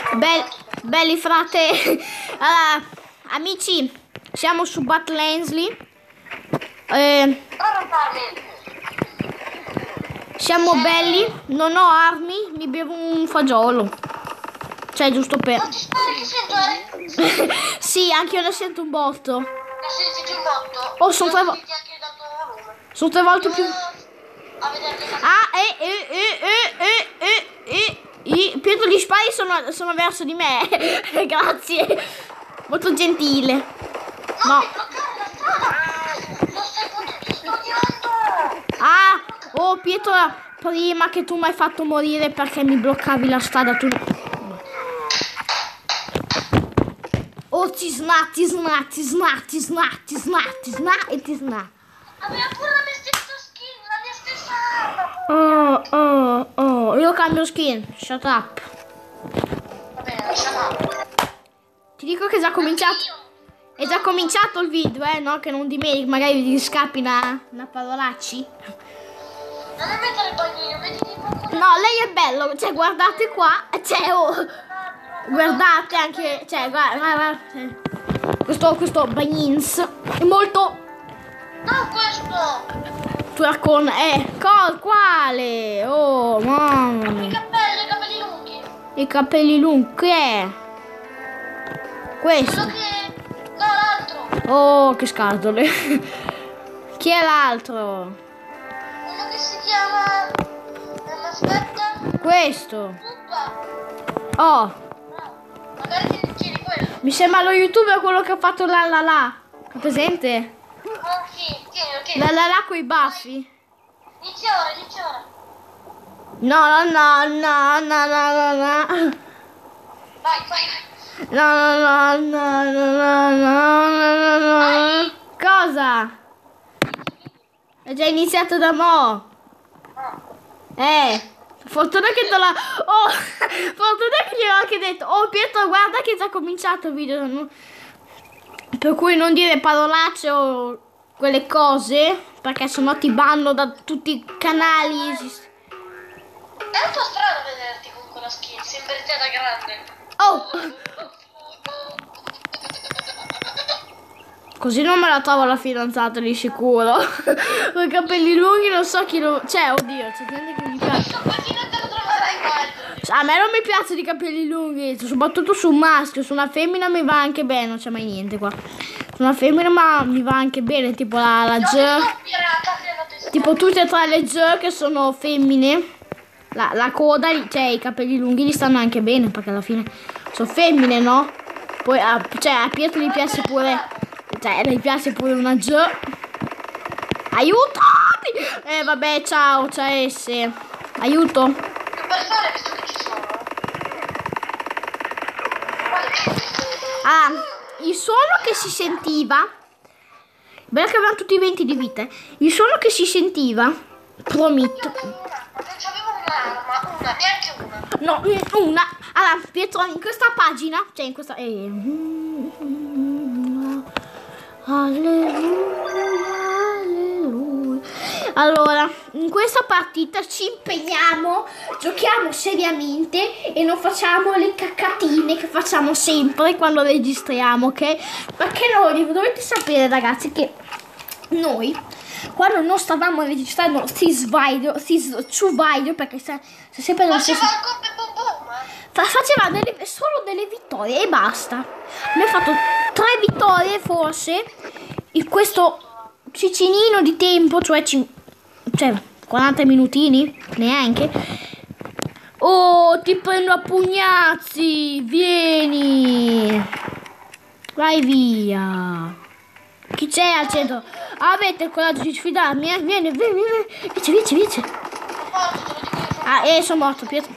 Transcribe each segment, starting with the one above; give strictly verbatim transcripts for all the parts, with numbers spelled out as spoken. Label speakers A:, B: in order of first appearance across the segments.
A: Be belli frate. Allora, amici, siamo su Battle Ansley. Eh, siamo belli, non ho armi, mi bevo un fagiolo. Cioè, giusto per... Sì, anche io ne sento un botto. Oh, sono tre volte... Sono tre volte più... Ah, eh, eh, eh, eh, eh, eh, eh. Pietro gli spari sono, sono verso di me. Grazie. Molto gentile. No. Ah, oh Pietro, prima che tu mi hai fatto morire perché mi bloccavi la strada tu... Oh, ti sna, ti sna, ti sna, ti sna, ti sna, ti sna e ti sna.
B: Aveva pure la mia stessa skin, la mia stessa arma.
A: Oh, oh, oh, io cambio skin, shut up.
B: Va bene, shut up.
A: Ti dico che è già cominciato. È già cominciato il video, eh, no? Che non dimentichi, magari ti scappi una, una parolacci.
B: Non è mettere il bagnino, vedi di poco.
A: No, lei è bello, cioè guardate qua, cioè, oh, guardate anche, cioè, guarda, guarda, cioè, questo, questo bagnins è molto...
B: No, questo.
A: Con, eh, co, quale? Oh, mamma
B: I
A: mia.
B: capelli, i capelli lunghi.
A: I capelli lunghi, che è? Questo.
B: Quello che... No, l'altro.
A: Oh, che scatole. Chi è l'altro?
B: Quello che si chiama... Non aspetta.
A: Questo.
B: Puppa.
A: Oh,
B: No, magari ti dicevi quello.
A: mi sembra lo youtuber quello che ha fatto la la la. È presente?
B: Oh, sì, tienilo, tienilo.
A: La la la con i baffi.
B: Inizia ora, inizia ora.
A: No, no, no, no, no, no, no, no.
B: Vai, vai, vai.
A: No, no, no, no, no, no, no, no, no. Cosa? È già iniziato da mo'. Eh, fortuna che te la... Oh, fortuna che gli ho anche detto. Oh, Pietro, guarda che è già cominciato il video. no? Per cui non dire parolacce o quelle cose, perché sennò ti banno da tutti i canali.
B: È un po' strano vederti con quella skin, sembri te da grande.
A: Oh! Così non me la trovo la fidanzata di sicuro. Con i capelli lunghi non so chi lo... Cioè, oddio, c'è gente che mi piace.
B: Così non te lo troverai mai.
A: A me non mi piacciono i capelli lunghi, soprattutto su un maschio. Su una femmina mi va anche bene, non c'è mai niente qua. Su una femmina ma mi va anche bene, tipo la, la G. Tipo tutte e tre le G che sono femmine. La, la coda, cioè i capelli lunghi gli stanno anche bene, perché alla fine sono femmine, no? Poi a, cioè, a Pietro gli piace pure... Cioè, gli piace pure una G. Aiutami! Eh, vabbè, ciao, ciao S. Aiuto.
B: Che persone visto che ci sono?
A: Ah, il suono che si sentiva... Bella che avevano tutti i venti di vita. Il suono che si sentiva... Prometto.
B: C'avevo un'arma, una, neanche una.
A: No, una. Allora, Pietro, in questa pagina... Cioè, in questa... Eh, alleluia, alleluia. Allora, in questa partita ci impegniamo, giochiamo seriamente e non facciamo le caccatine che facciamo sempre quando registriamo, ok? Perché noi dovete sapere, ragazzi, che noi quando non stavamo registrando si svaglio, si svaglio perché se, se sempre non si
B: Faceva il coppe boom boom, eh?
A: faceva delle, solo delle vittorie e basta. Abbiamo fatto tre vittorie forse in questo cicinino di tempo, cioè, cioè quaranta minutini, neanche. Oh, ti prendo a pugnazzi, vieni, vai via. Chi c'è al centro? Avete il coraggio di sfidarmi? Eh? Vieni, vieni, vieni, vieni, vieni, vieni. Ah, eh, sono morto, Pietro.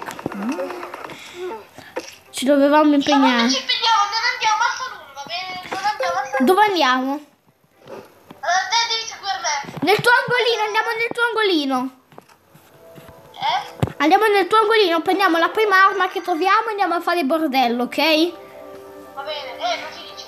A: Ci dovevamo impegnare.
B: Non ci impegniamo, non andiamo a Salone, va bene? Non andiamo a Salone.
A: Dove andiamo?
B: Allora te devi seguire me.
A: Nel tuo angolino, andiamo nel tuo angolino.
B: Eh?
A: Andiamo nel tuo angolino, prendiamo la prima arma che troviamo e andiamo a fare bordello, ok?
B: Va bene, eh, non si dice.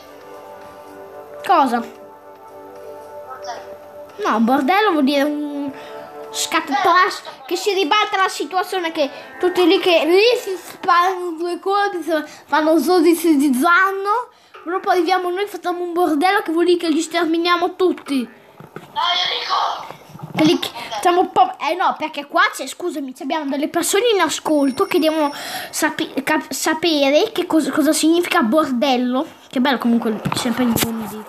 A: Cosa?
B: Bordello.
A: No, bordello vuol dire un scatta trash, che si ribalta la situazione, che tutti lì che lì si sparano due colpi, fanno solo di zanno, dopo arriviamo noi, facciamo un bordello che vuol dire che li sterminiamo tutti.
B: Dai Enrico!
A: Quelli che, facciamo po- eh no, perché qua c'è, scusami, abbiamo delle persone in ascolto che devono sapi- cap- sapere che cosa, cosa significa bordello. Che bello comunque, sempre il nome di...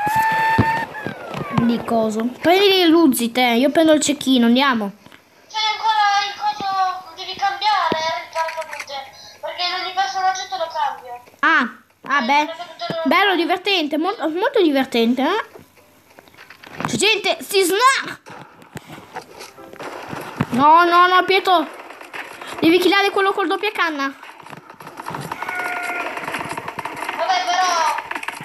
A: di coso. Prendi le luzi te, io prendo il cecchino, andiamo.
B: C'è ancora il coso, devi cambiare eh, praticamente, perché ogni personaggio te lo cambia.
A: Ah, ah beh, bello, divertente, molto, molto divertente, eh. C'è gente, si sna... No, no, no, Pietro, devi killare quello col doppia canna.
B: Vabbè, però...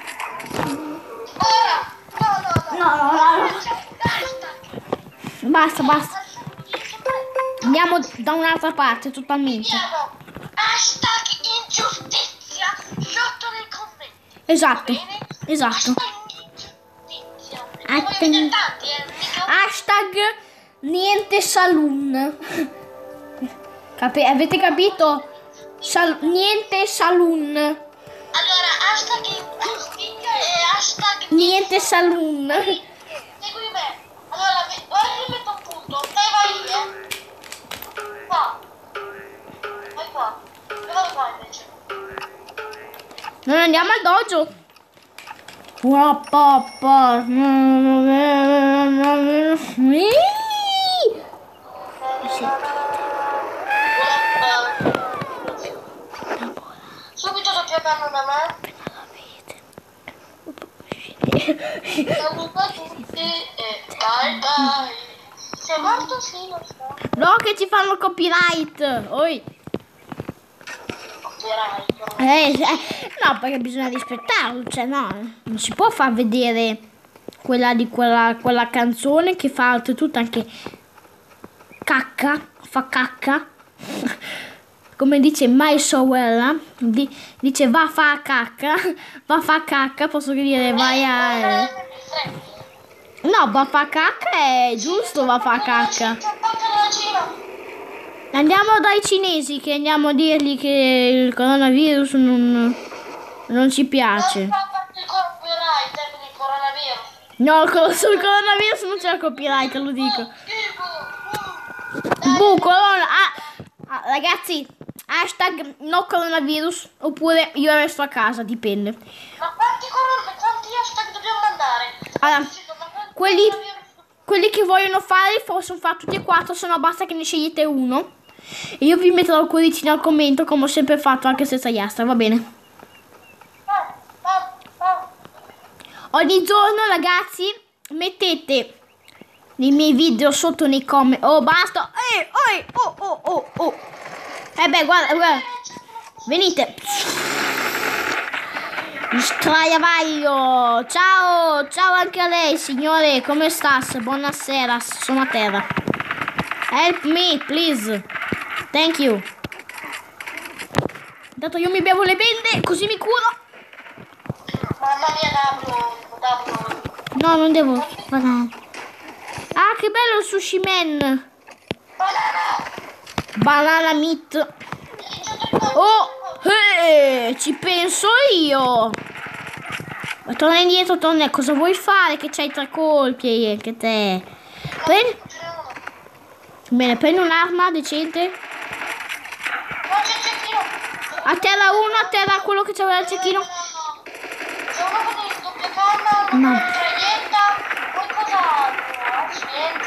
B: Ora! No, no, no!
A: No, no, no, no. Basta, basta. Andiamo da un'altra parte, totalmente.
B: Mettiamo hashtag ingiustizia sotto nei commenti.
A: Esatto,
B: Va bene?
A: esatto.
B: Hashtag ingiustizia. Ne voglio vedere tanti, eh. mica-
A: Hashtag niente saloon. Capi- avete capito? Sal- niente saloon.
B: Allora, hashtag ingiustizia e hashtag
A: Niente saloon.
B: segui me. Allora, ve- ora ti metto un punto. Te vai lì, eh. Qua. Vai qua. Io vado qua invece.
A: Non andiamo al dojo. Ua, papà.
B: Subito doppia canna da me. Saluto a tutti e bye bye. Sei morto? Sì, lo so.
A: No, che ci fanno copyright. Oi.
B: Copyright.
A: Eh, eh, no, perché bisogna rispettarlo, cioè no, non si può far vedere quella di quella, quella canzone che fa oltretutto anche cacca, fa cacca, come dice mai sorella, di, dice va a fa cacca, va a fa cacca, posso dire vai a... No, va a fa cacca è giusto, va a fa cacca. Andiamo dai cinesi che andiamo a dirgli che il coronavirus non, non ci piace.
B: Non fa parte il copyright eh, per il coronavirus.
A: No, co- sul coronavirus non c'è il copyright, lo dico.
B: Schifo.
A: Buh, corona. Ah, ah, ragazzi, hashtag no coronavirus oppure io resto a casa, dipende.
B: Ma quanti corona, quanti hashtag dobbiamo mandare?
A: Allora,
B: Sì, ma quanti
A: quelli,
B: coronavirus?
A: quelli che vogliono fare possono fare tutti e quattro, se no basta che ne scegliete uno. E io vi metterò il cuoricino al commento come ho sempre fatto anche senza hashtag, va bene?
B: Ah, ah, ah.
A: Ogni giorno ragazzi mettete nei miei video sotto nei comment. Oh basta. Eh, oh, oh, oh, oh, oh. Eh beh guarda, guarda. Venite. Straiavaglio. Ciao, ciao anche a lei signore. Come stas? Buonasera, sono a terra. Help me please. Thank you. Intanto io mi bevo le bende così mi curo.
B: Mamma mia, Dablo, Dablo.
A: No, non devo. Banana. Ah, che bello il sushi man.
B: Banana.
A: Banana meat. Oh, eh, ci penso io. Ma torna indietro, torna. Cosa vuoi fare? Che c'hai tre colpi anche te. Prendi. Bene, prendi un'arma decente.
B: Non c'è il cecchino.
A: A terra uno, a terra quello che c'aveva il cecchino.
B: C'è uno con il doppia canna, uno con
A: No.
B: la mitraglietta, poi cos'altro? Accidenti,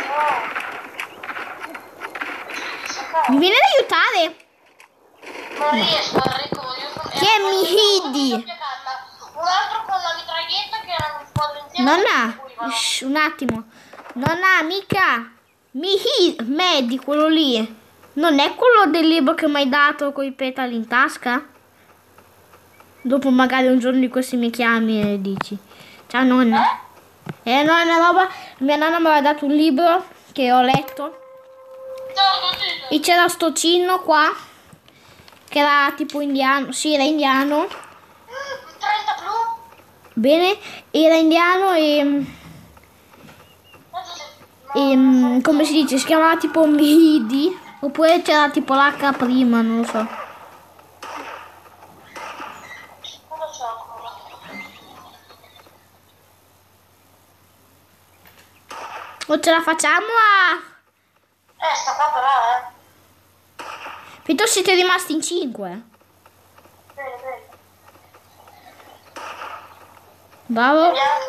B: oh.
A: Mi viene ad aiutare?
B: Non riesco, Enrico, io sono...
A: Chi è Mihidi?
B: Un altro con la mitraglietta che erano in squadra insieme.
A: Nonna, shh, un attimo. Nonna, mica. Mihi, Medi, quello lì. Non è quello del libro che mi hai dato con i petali in tasca? Dopo magari un giorno di questi mi chiami e dici. Ciao nonna. Eh, no, è una roba. Mia nonna mi aveva dato un libro che ho letto. E c'era sto cinno qua. Che era tipo indiano. Sì, era indiano.
B: trenta blu?
A: Bene, era indiano e...
B: Ma
A: ehm, come si dice, si chiamava tipo Midi, oppure c'era tipo l'H prima, non lo so.
B: Non lo so ancora.
A: O ce la facciamo a...
B: Eh, sta qua però, eh.
A: Però siete rimasti in cinque.
B: Bene, bene.
A: Bravo.
B: Vediamo.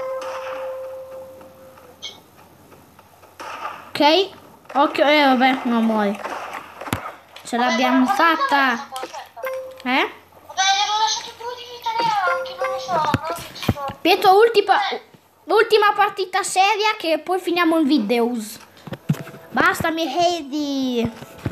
A: Ok. Occhio, eh vabbè, no muori. Ce l'abbiamo fatta.
B: Aspetta.
A: Eh?
B: Vabbè, ne avevo lasciato due di vita neanche, non lo so, non lo so.
A: Pietro, ultima, ultima partita seria che poi finiamo il video. Basta, mi heidi.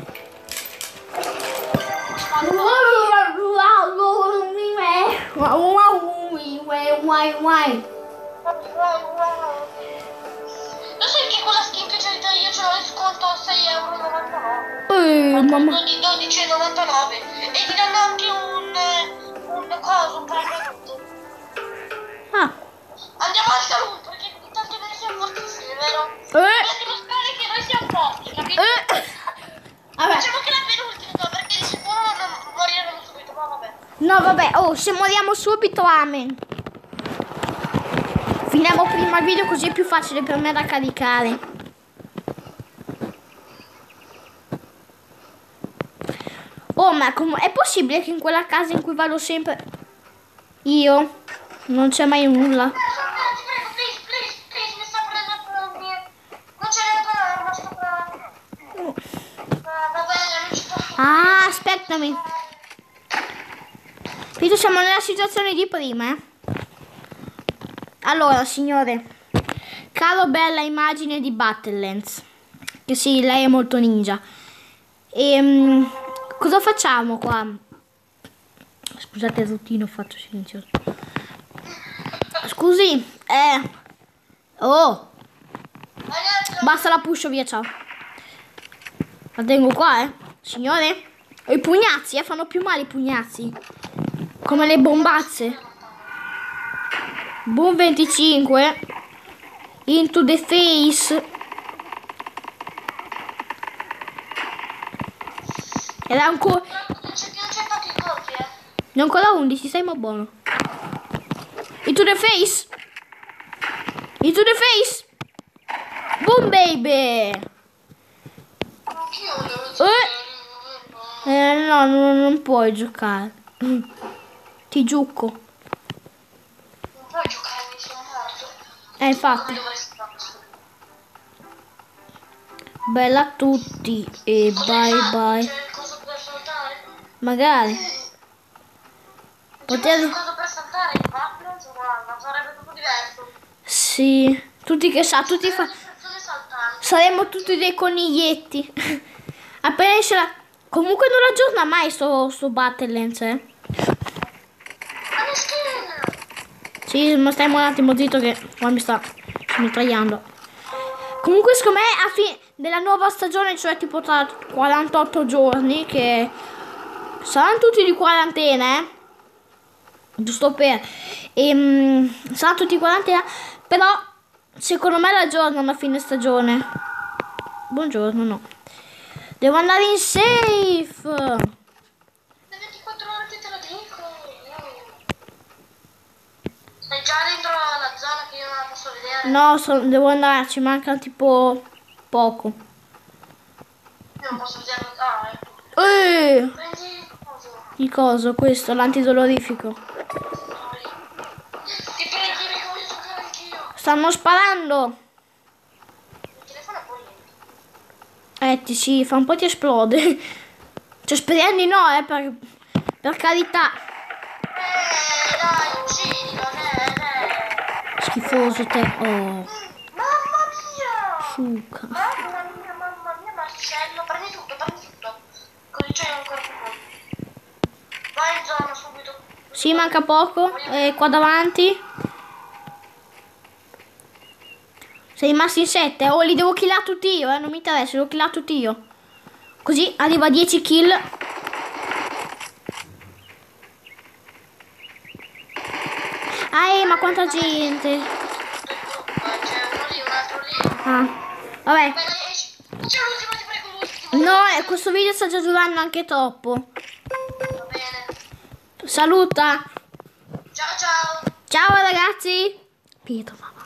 B: Lo sai che con la skin che c'è io ce l'ho in sconto a sei e novantanove euro?
A: Eh, mamma.
B: dodici e novantanove e ti danno anche un, un coso, un paracaduto.
A: Ah.
B: Andiamo al saluto perché intanto noi siamo fortissimi, vero?
A: Eh.
B: Per dimostrare che noi siamo forti, capito?
A: Eh. Vabbè.
B: Facciamo che la penultima, no, perché di sicuro non moriremo subito, ma vabbè.
A: No, vabbè. Oh, se moriamo subito, amen. Finiamo prima il video così è più facile per me da caricare. Oh, ma com- è possibile che in quella casa in cui vado sempre io non c'è mai nulla?
B: Ti prego, please, please, please, mi sta prendendo il mio... Non ce n'è per l'arma, sto provando. Ah, va bene, non ci posso...
A: Ah, aspettami. Vito, siamo nella situazione di prima, eh. Allora, signore, caro bella immagine di Battlelands, che sì, lei è molto ninja. E cosa facciamo qua? Scusate il routine, ho fatto silenzioso. Scusi, eh. Oh, basta la pusho, via, ciao. La tengo qua, eh. Signore, ho i pugnazzi, eh, fanno più male i pugnazzi. Come le bombazze. Boom venticinque. Into the face. Ed è ancora...
B: Non c'è più, non c'è tanti colpi, eh.
A: Ne ho ancora undici, sei ma buono. Into the face. Into the face. Boom baby.
B: Anch'io devo
A: Eh, eh no, non, non puoi giocare. Ti giucco.
B: Non puoi giocare, mi sono morto.
A: Eh, infatti. Bella a tutti e bye bye.
B: C'è il coso per saltare?
A: Magari.
B: C'è
A: Poter...
B: il coso per saltare in Battlelands? Guarda, sarebbe proprio diverso.
A: Sì. Tutti che sa, tutti fa...
B: Dove saltare?
A: Saremmo tutti dei coniglietti. Appena esce la... Comunque non aggiorna mai sto, sto Battlelands, eh.
B: Ma le skin!
A: Sì, ma stai un attimo zitto che qua mi sta mitragliando. Comunque secondo me a fine della nuova stagione, cioè tipo tra quarantotto giorni, che saranno tutti di quarantena, eh. Giusto per... E, saranno tutti di quarantena, però secondo me la aggiornano a fine stagione. Buongiorno, no. Devo andare in safe.
B: Le ventiquattro ore che te lo dico. Sei già dentro la zona che io non la posso vedere?
A: No, so, devo andare, ci manca tipo poco.
B: Io non posso vedere. Ah, ecco.
A: Eh,
B: Prendi il coso.
A: il coso, questo, l'antidolorifico.
B: Ti prendi che voglio giocare anch'io.
A: Stanno sparando.
B: Il telefono è bollente.
A: Eh, ti sì, fa un po' ti esplode. Cioè, speriamo di no, eh, per, per carità.
B: Eh, dai, uccidilo, eh, eh.
A: Schifoso te. Oh,
B: Mamma mia!
A: suca.
B: Mamma mia, mamma mia, Marcello, prendi tutto, prendi tutto. Così c'è ancora più poco. Vai in zona subito.
A: Sì, manca poco. E qua davanti. Sei rimasto in sette. Oh, li devo killare tutti io, eh. Non mi interessa, li devo killare tutti io. Così arriva a dieci kill. Ah, eh, ma quanta gente.
B: C'è uno lì, un altro lì.
A: Ah. Vabbè.
B: Bene, esci. C'è l'ultimo, ti prego, l'ultimo.
A: No, eh, questo video sta già durando anche troppo.
B: Va bene.
A: Saluta.
B: Ciao ciao.
A: Ciao ragazzi. Pietro, mamma.